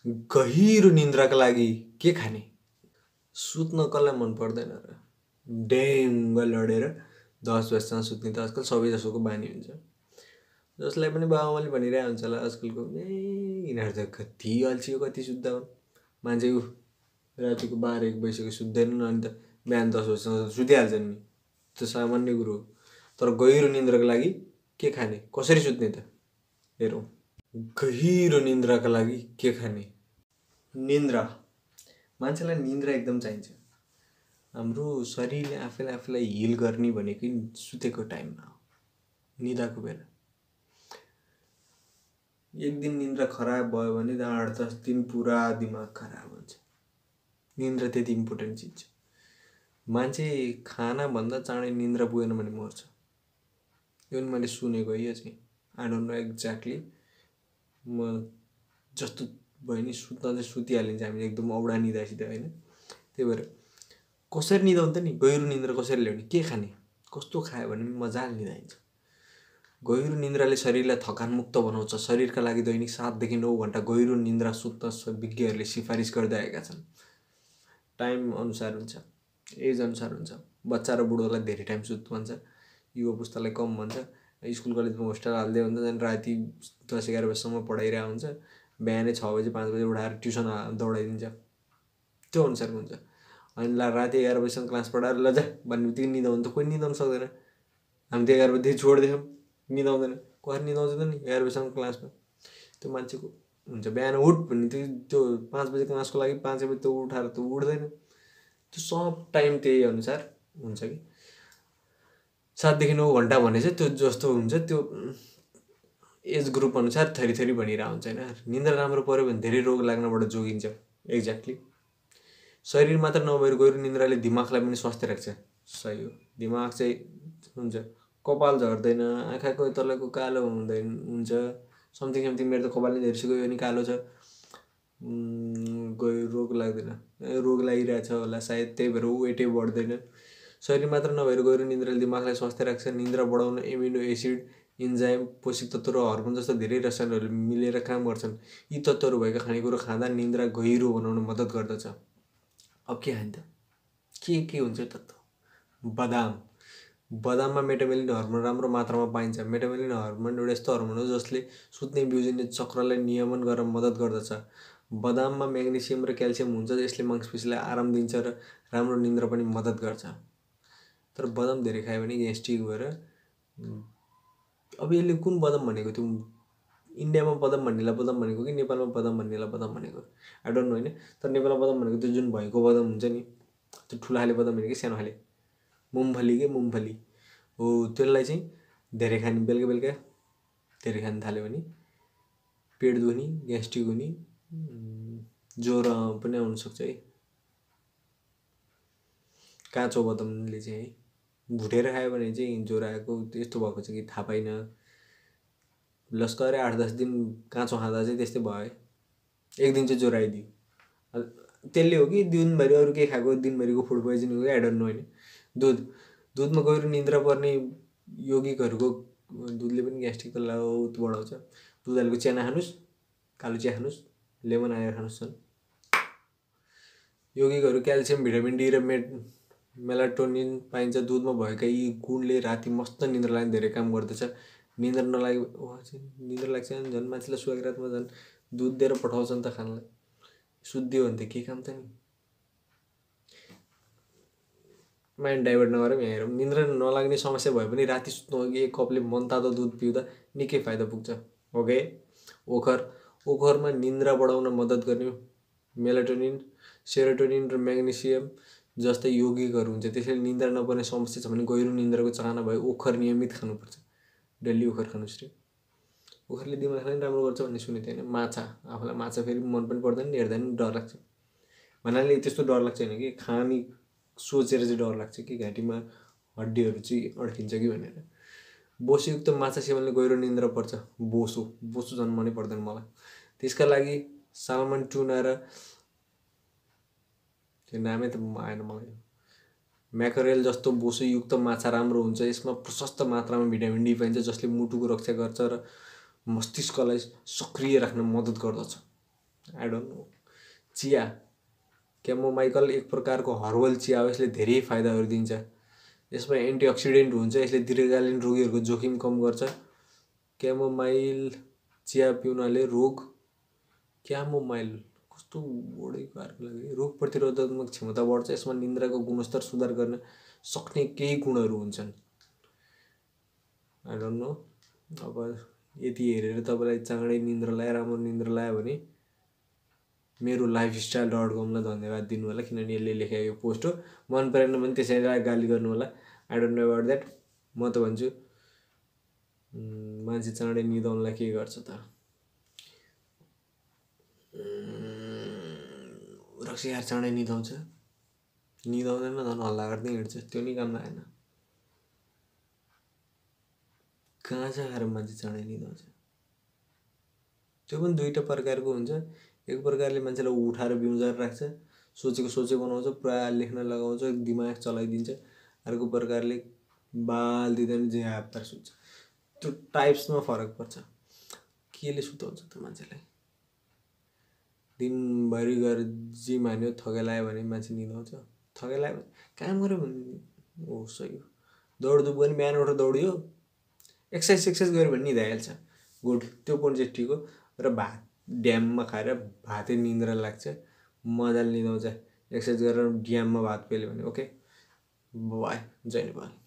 गहिरो निन्द्राका लागि के खाने? सुत्न कसलाई मन पर्दैन र? ड्याङ्ग लडेर 10 बजीसम्म सुत्ने त आजकल सबैजसोको बानी हुन्छ। जसलाई पनि बाबुआमाले भनिरहेको हुन्छ होला आजकलको, यिनीहरू त कति अल्छी हो, कति सुत्दा हुन्। मान्छे रातिको 12-1 बजीसक्यो सुत्दैनन्, अनि त बिहान 10 बजीसम्म सुतिहाल्छन् नि। त्यो सामान्य कुरो हो। तर गहिरो निन्द्राको लागि के खाने? कसरी सुत्ने त? हेरौँ। गहिरो निन्द्राका लागि के खाने? निन्द्रा। मान्छेलाई निन्द्रा एकदम चाहिन्छ। हाम्रो शरीरले आफूलाई हिल गर्ने भनेकै सुतेको टाइममा हो, निदाको बेला। एक दिन निन्द्रा खराब भयो भने 8-10 दिन पुरा दिमाग खराब हुन्छ। निन्द्रा त्यति इम्पोर्टेन्ट चिज छ। मान्छे खानाभन्दा चाँडै निन्द्रा पुगेन भने मर्छ। यो पनि मैले सुनेको है। यो चाहिँ आई डोन्ट नो एक्ज्याक्टली। म जस्तो भयो नि सुत्न चाहिँ सुतिहालिन्छ हामी एकदम औडा निदासित होइन। त्यही भएर कसरी निदाउनु त नि? गहिरो निन्द्रा कसरी ल्याउने? के खाने? कस्तो खायो भने मजाले निदाइन्छ। गहिरो निन्द्राले शरीरलाई थकानमुक्त बनाउँछ। शरीरका लागि दैनिक 7 देखि 9 घण्टा गहिरो निन्द्रा सुत्न विज्ञहरूले सिफारिस गर्दै आएका छन्। टाइम अनुसार हुन्छ, एज अनुसार हुन्छ। बच्चा र बुढोलाई धेरै टाइम सुत्नु भन्छ, युवा पुस्तालाई कम भन्छ। स्कुल कलेजमा होस्टेल हाल्दै हुन्छ, त्यहाँदेखि राति 10-11 बजीसम्म पढाइरहेको हुन्छ। बिहानै 6 बजी 5 बजी उठाएर ट्युसन दौडाइदिन्छ। त्यो अनुसारको हुन्छ। अनि राति 11 बजीसम्म क्लास पढाएर ल जा भन्ने बित्तिकै निदाउनु त कोही निदाउनु सक्दैन। हामी त 11 बजी छोडिदियौँ, निदाउँदैन। कसरी निदाउँछ त नि 11 बजीसम्म क्लासमा? त्यो मान्छेको हुन्छ बिहान उठ भन्ने त्यो 5 बजी क्लासको लागि 5 बजी त उठाएर त उठ्दैन। त्यो सब टाइम त्यही अनुसार हुन्छ कि 7 देखि 9 घण्टा भने चाहिँ त्यो जस्तो हुन्छ। त्यो एज ग्रुप अनुसार थरी भनिरहेको हुन्छ होइन। निन्द्रा राम्रो पऱ्यो भने धेरै रोग लाग्नबाट जोगिन्छ। एक्ज्याक्टली। शरीर मात्र नभएर गहिरो निन्द्राले दिमागलाई पनि स्वस्थ राख्छ। सही हो। दिमाग चाहिँ हुन्छ, कपाल झर्दैन, आँखाको तलको कालो हुँदैन हुन्छ, समथिङ मेरो त कपाल नै झरिसक्यो, यो नि कालो छ। रोग लाग्दैन, रोग लागिरहेछ होला सायद, त्यही भएर वेटै बढ्दैन। शरीर मात्र नभएर गहिरो निन्द्राले दिमागलाई स्वस्थ राख्छ। निन्द्रा बढाउन एमिनो एसिड, इन्जाइम, पोषक तत्त्व र हर्मोन जस्ता धेरै रसायनहरू मिलेर काम गर्छन्। यी तत्त्वहरू भएका खानेकुरा खाँदा निन्द्रा गहिरो बनाउन मद्दत गर्दछ। अब के खाने त? के हुन्छ तत्त्व? बदाम। बदाममा मेटाबोलिन हर्मोन राम्रो मात्रामा पाइन्छ। मेटाबोलिन हर्मोन एउटा यस्तो हर्मोन हो जसले सुत्ने बिउजिने चक्रलाई नियमन गर्न मद्दत गर्दछ। बदाममा म्याग्नेसियम र क्याल्सियम हुन्छ, यसले मांसपेशीलाई आराम दिन्छ र राम्रो निन्द्रा पनि मद्दत गर्छ। तर बदाम धेरै खायो भने ग्यास्ट्रिक भएर। अब यसले कुन बदाम भनेको? त्यो इन्डियामा बदाम भन्नेलाई बदाम भनेको कि नेपालमा बदाम भन्नेलाई बदाम भनेको? आई डोन्ट नो होइन। तर नेपालमा बदाम भनेको त्यो जुन भएको बदाम हुन्छ नि, त्यो ठुलो खाले बदाम भनेको सानो खाले मुमफली हो। त्यसलाई चाहिँ धेरै खाने, बेलुका धेरै खान थाल्यो भने पेट दुख्ने, ग्यास्ट्रिक हुने, ज्वरो पनि आउनसक्छ है। काँचो बदामले चाहिँ है, भुटेर खायो भने चाहिँ ज्वरो आएको यस्तो भएको छ कि थाहा पाइनँ। लस्करै 8-10 दिन काँचो खाँदा चाहिँ त्यस्तै भयो है। एक दिन चाहिँ ज्वरो आइदियो। त्यसले हो कि दिनभरि अरू के खाएको, दिनभरिको फुड पोइजनिङ हो कि आई डोन्ट नो होइन। दुधमा गहिरो निन्द्रा पर्ने यौगिकहरूको, दुधले पनि ग्यास्ट्रिक त बहुत बढाउँछ। दुध हालेको चिया नखानुस्, कालो चिया खानुस्, लेमन हालेर खानुस्। यौगिकहरू क्याल्सियम, भिटामिन डी र मेलाटोनिन पाइन्छ। दुधमा भएका यी गुणले राति मस्त निन्द्रा लाग्ने धेरै काम गर्दछ। निन्द्रा निन्द्रा लाग्छ भने झन् मान्छेलाई सुहाएको रातमा झन् दुध दिएर पठाउँछन् त खानलाई। सुत्दियो भने त के काम त नि? माइन्ड डाइभर्ट नगरौँ, यहाँ हेरौँ। निन्द्रा नलाग्ने समस्या भए पनि राति सुत्नु अघि 1 कपले मनतातो दुध पिउँदा निकै फाइदा पुग्छ। ओके। ओखरमा निन्द्रा बढाउन मद्दत गर्ने मेलाटोनिन, सेरोटोनिन र म्याग्नेसियम जस्तै यौगिकहरू हुन्छ। त्यसैले निन्द्रा नपर्ने समस्या छ भने गहिरो निन्द्राको चाहना भए ओखर नियमित खानुपर्छ। डेली ओखर खानुस् रे। ओखरले दिमागलाई पनि राम्रो गर्छ भन्ने सुनेको थिएँ होइन। माछा, आफूलाई माछा फेरि मन पनि पर्दैन, हेर्दा पनि डर लाग्छ। भन्नाले त्यस्तो डर लाग्छ होइन कि खाने सोचेर चाहिँ डर लाग्छ कि घाँटीमा हड्डीहरू चाहिँ अड्किन्छ कि भनेर। बोसोयुक्त माछा सेवनले गहिरो निन्द्रा पर्छ। बोसो झन् मनै पर्दैन मलाई। त्यसका लागि सालमन, टुना र त्यो नामै त आएन मलाई, म्याकरेल जस्तो बोसोयुक्त माछा राम्रो हुन्छ। यसमा प्रशस्त मात्रामा भिटामिन डी पाइन्छ, जसले मुटुको रक्षा गर्छ र मस्तिष्कलाई सक्रिय राख्न मद्दत गर्दछ। I don't know. चिया, क्यामोमाइकल एक प्रकारको हर्बल चिया हो। यसले धेरै फाइदाहरू दिन्छ। यसमा एन्टिअक्सिडेन्ट हुन्छ। यसले दीर्घकालीन रोगीहरूको जोखिम कम गर्छ। क्यामोमाइल चिया पिउनाले क्यामोमाइल कस्तो बढेको अर्को लागि रोग प्रतिरोधात्मक क्षमता बढ्छ। यसमा निन्द्राको गुणस्तर सुधार गर्न सक्ने केही गुणहरू हुन्छन्। I don't know. अब यति हेरेर तपाईँलाई चाँडै निन्द्रा लायो, राम्रो निन्द्रा लायो भने मेरो lifestyle.com लाई धन्यवाद दिनु होला, किनभने यसले लेखेको यो पोस्ट हो। मन परेन भने त्यसैलाई गाली गर्नु होला। I don't know about that. म त भन्छु मान्छे चाँडै निदाउनलाई के गर्छ त। रक्सी यार चाँडै निदाउँछ, निदाउँदैन झन् हल्ला गर्दै हिँड्छ, त्यो नि काम लागेन। गाँजा खाएर मान्छे चाँडै निदाउँछ, त्यो पनि दुईवटा प्रकारको हुन्छ। एक प्रकारले मान्छेलाई उठाएर बिउजार राख्छ, सोचेको सोचे बनाउँछ, पुरा लेख्न लगाउँछ, दिमाग चलाइदिन्छ। अर्को प्रकारले बाल दिँदैन झ्याप्पार सुत्छ। त्यो टाइप्समा फरक पर्छ। केले सुताउँछ त मान्छेलाई? दिनभरि गएर जिम हान्यो, थकाइ लाग्यो भने मान्छे निदाउँछ। थकाइ लाग्यो भने काम गऱ्यो भने हो, सही हो। दौडधुप पनि बिहान उठेर दौडियो, एक्सर्साइज गऱ्यो भने निदाइहाल्छ। गुड, त्यो पनि चाहिँ ठिक हो। र भात ड्याममा खाएर भातै निन्द्रा लाग्छ, मजाले निदाउँछ। एक्सर्साइज गरेर ड्याममा भात पेल्यो भने। ओके, बाई, जय नेपाल।